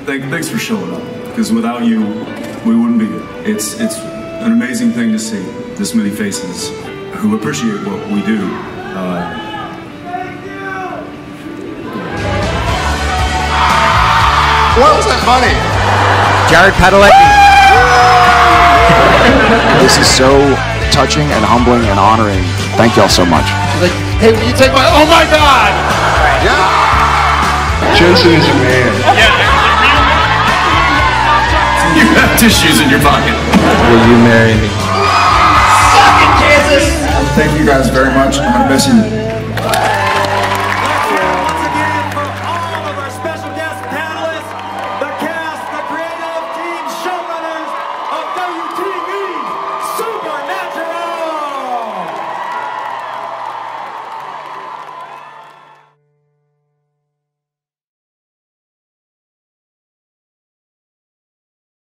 thanks for showing up, because without you, we wouldn't be here. It's an amazing thing to see this many faces who appreciate what we do. Why was that funny? Jared Padalecki. This is so touching and humbling and honoring. Thank y'all so much. He's like, hey, will you take my, oh my God! Yeah. Jensen is a man. You have tissues in your pocket. Will you marry me? Thank you guys very much. I'm gonna miss you.